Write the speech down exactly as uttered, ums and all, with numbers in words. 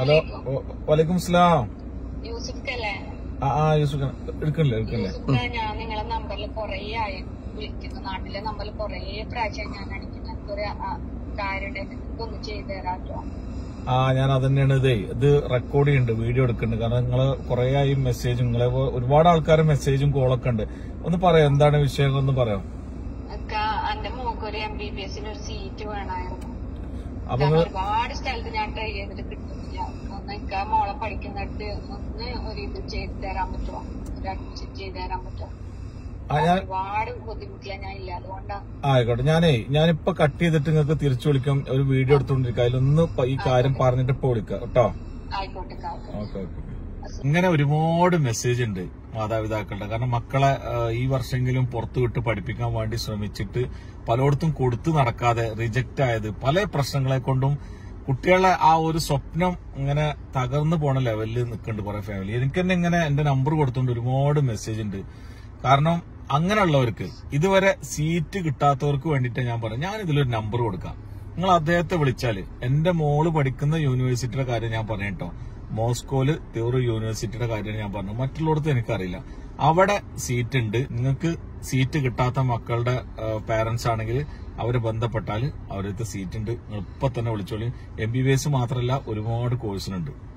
Hello വലൈക്കും slam. യൂസുഫല്ലേ? ആ ആ യൂസുഫ് എടുക്കണില്ലേ എടുക്കണില്ലേ ഞാൻ നിങ്ങളെ നമ്പറിൽ കൊറേ ആയി വിളിക്കുന്നു. നാട്ടിലെ നമ്പറിൽ കൊറേ പ്രാവശ്യം ഞാൻ അടിക്കുന്നത്. ഒരു കാര്യം ഒന്ന് ചെയ്തു തരാട്ടോ. ആ ഞാൻ അതന്നെയാണ് ഇതേ ഇത് റെക്കോർഡ് ചെയ്യുന്നുണ്ട്, വീഡിയോ എടുക്കുന്നുണ്ട്. കാരണം നിങ്ങള് കൊറേ ആയി മെസ്സേജും നിങ്ങളെ ഒരുപാട് ആൾക്കാരുടെ മെസ്സേജും കോളൊക്കെ ഉണ്ട്. ഒന്ന് പറയാം എന്താണ് വിഷയങ്ങളൊന്ന് പറയാം. എന്റെ മോക്ക് ഒരു എം ബി ബി എസിന് ഒരു സീറ്റ് വേണമായിരുന്നു. അപ്പൊ ഒരുപാട് സ്ഥലത്ത് ഞാൻ ട്രൈ ചെയ്തിട്ട് കിട്ടുന്നില്ല. ഒന്ന് എനിക്ക് ആ മോളെ പഠിക്കുന്നിടത്ത് ഒന്ന് ഒരു ഇത് ചെയ്ത് തരാൻ പറ്റുമോ? ഒരു അഡ്മിഷൻ ചെയ്ത് തരാൻ പറ്റുമോ? ഒരുപാട് ബുദ്ധിമുട്ടില്ല ഞാൻ ഇല്ല, അതുകൊണ്ടാണ്. ആയിക്കോട്ടെ, ഞാനേ ഞാനിപ്പോ കട്ട് ചെയ്തിട്ട് നിങ്ങൾക്ക് തിരിച്ചു വിളിക്കാം. ഒരു വീഡിയോ എടുത്തോണ്ടിരിക്കാം, അതിലൊന്ന് ഈ കാര്യം പറഞ്ഞിട്ട് ഇപ്പൊ വിളിക്കാം കേട്ടോ. ആയിക്കോട്ടെ. Okay okay. ഇങ്ങനെ ഒരുപാട് മെസ്സേജ് ഉണ്ട് മാതാപിതാക്കളുടെ. കാരണം മക്കളെ ഈ വർഷമെങ്കിലും പുറത്തു വിട്ട് പഠിപ്പിക്കാൻ വേണ്ടി ശ്രമിച്ചിട്ട് പലയിടത്തും കൊടുത്തു നടക്കാതെ റിജക്റ്റ് ആയത് പല പ്രശ്നങ്ങളെ കൊണ്ടും കുട്ടികളെ ആ ഒരു സ്വപ്നം ഇങ്ങനെ തകർന്നു പോണ ലെവലിൽ നിൽക്കുന്നുണ്ട് കുറെ ഫാമിലി. എനിക്ക് തന്നെ ഇങ്ങനെ എന്റെ നമ്പർ കൊടുത്തോണ്ട് ഒരുപാട് മെസ്സേജ് ഉണ്ട്. കാരണം അങ്ങനെയുള്ളവർക്ക് ഇതുവരെ സീറ്റ് കിട്ടാത്തവർക്ക് വേണ്ടിയിട്ട് ഞാൻ പറയാം, ഞാൻ ഇതിലൊരു നമ്പർ കൊടുക്കാം. നിങ്ങൾ അദ്ദേഹത്തെ വിളിച്ചാല് എന്റെ മോള് പഠിക്കുന്ന യൂണിവേഴ്സിറ്റിയുടെ കാര്യം ഞാൻ പറഞ്ഞു കേട്ടോ. മോസ്കോയില് തെറു യൂണിവേഴ്സിറ്റിയുടെ കാര്യം ഞാൻ പറഞ്ഞു. മറ്റുള്ളടത്ത് എനിക്കറിയില്ല. അവിടെ സീറ്റ് ഉണ്ട്. നിങ്ങൾക്ക് സീറ്റ് കിട്ടാത്ത മക്കളുടെ പേരന്റ്സ് ആണെങ്കിൽ അവര് ബന്ധപ്പെട്ടാൽ അവരടുത്ത് സീറ്റ് ഉണ്ട്. നിങ്ങൾ ഇപ്പൊ തന്നെ വിളിച്ചോളി. എം ബി ബി എസ് മാത്രമല്ല ഒരുപാട് കോഴ്സിനുണ്ട്.